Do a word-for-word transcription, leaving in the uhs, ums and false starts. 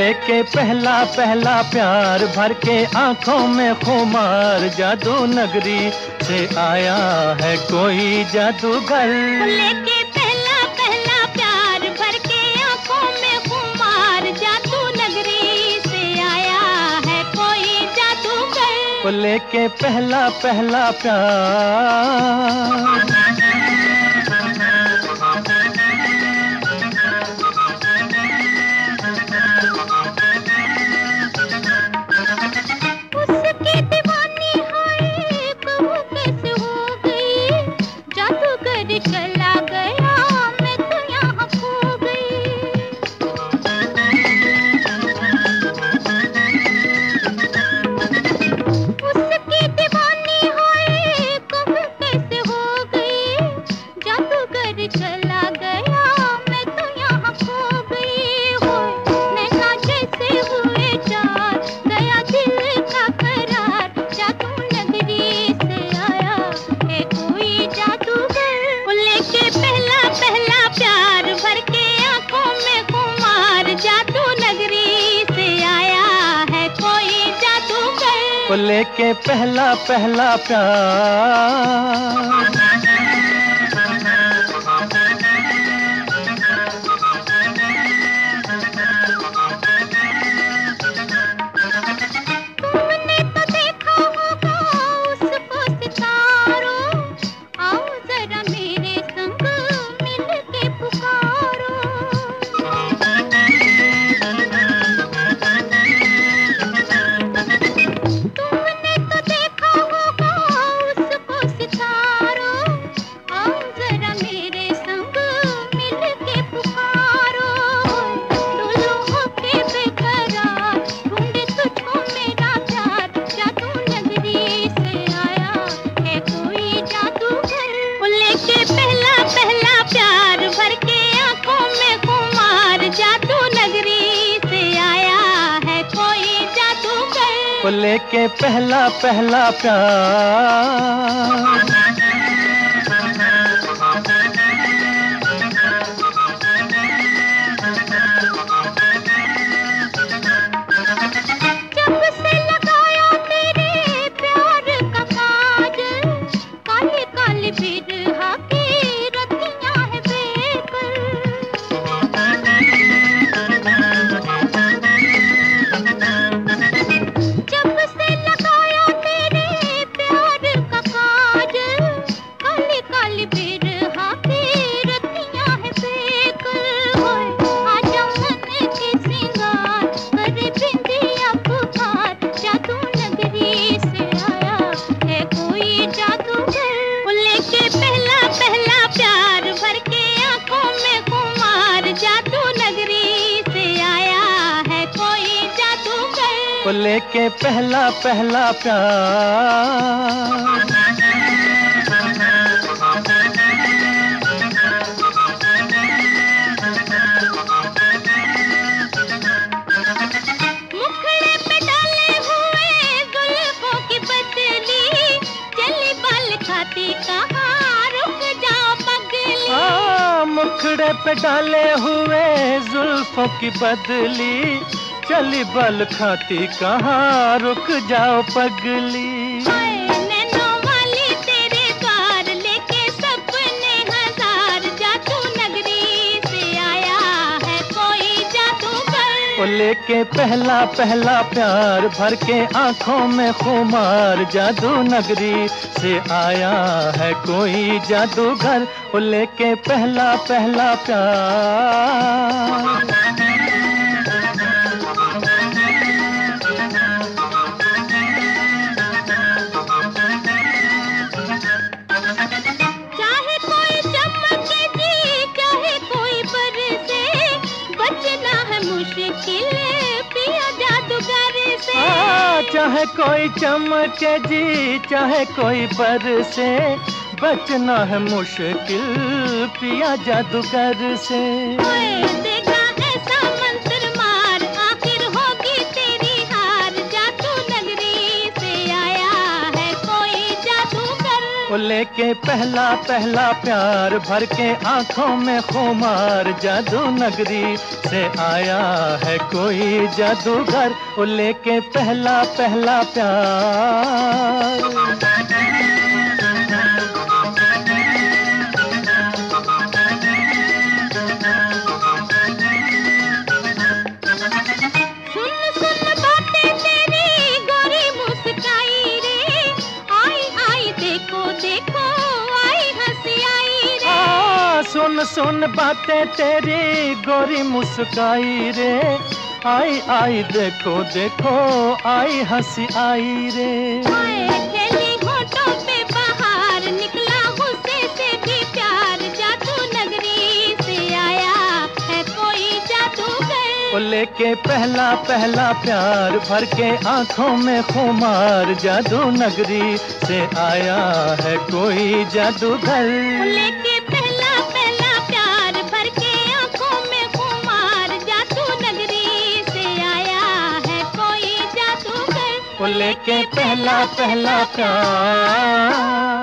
लेके पहला पहला प्यार भर के आंखों में खुमार, जादू नगरी से आया है कोई जादूगर। लेके पहला पहला प्यार भर के आंखों में खुमार, जादू नगरी से आया है कोई जादूगर। लेके पहला पहला प्यार। चला गया मैं तो यहाँ खो गई। उसकी दीवानी है कब कैसे हो गई, जादूगर चला गया मैं तो यहाँ खो गई। हो नैना जैसे हुए चार, गया दिल का करार, जादू नगरी से आया है कोई जादूगर। लेके पहला पहला प्यार भर के आंखों में खुमार, जादू नगरी से आया है कोई जादूगर। लेके पहला पहला प्यार। लेके पहला पहला प्यार। जब से लगाया तेरे प्यार का काजल, काली काली बिरहा की रतियां है बेकल। जब से लगाया तेरे प्यार का काजल, काली काली बिरहा की रतियां है बेकल। होए आजा मन के सिंगार, करे बिंदिया पुकार, जादू नगरी से आया है कोई जादूगर। लेके पहला पहला प्यार भर के आंखों में खुमार, जादू नगरी से आया है कोई जादूगर। लेके पहला पहला प्यार। मुखड़े पे डाले हुए जुल्फों की बदली, चली बाल खाती कहाँ रुक जाओ पगली। हाँ, मुखड़े पे डाले हुए जुल्फों की बदली, चली बल खाती कहाँ रुक जाओ पगली। नैनों वाली तेरे द्वार, लेके सपने हजार, जादू नगरी से आया है कोई जादूगर। लेके पहला पहला प्यार भर के आंखों में खुमार, जादू नगरी से आया है कोई जादूगर। लेके पहला पहला प्यार। चाहे कोई चमके जी, चाहे कोई बरसे, बचना है मुश्किल पिया जादूगर से। हाँ, चाहे कोई चमके जी, चाहे कोई बरसे, बचना है मुश्किल पिया जादूगर से। देखा ऐसा मंत्र मार, आखिर होगी तेरी हार, जादू नगरी से आया है कोई जादूगर। लेके पहला पहला प्यार भर के आंखों में खुमार, जादू नगरी से आया है कोई जादूगर, वो लेके पहला पहला प्यार। सुन सुन बातें तेरी गोरी मुस्काई रे, आई आई देखो देखो आई हंसी आई रे। खेली होठों पे बाहर निकला गुस्से से भी प्यार, जादू नगरी से आया है कोई जादूगर, वो लेके पहला पहला प्यार भर के आंखों में खुमार, जादू नगरी से आया है कोई जादूगर। लेके लेके पहला पहला प्यार।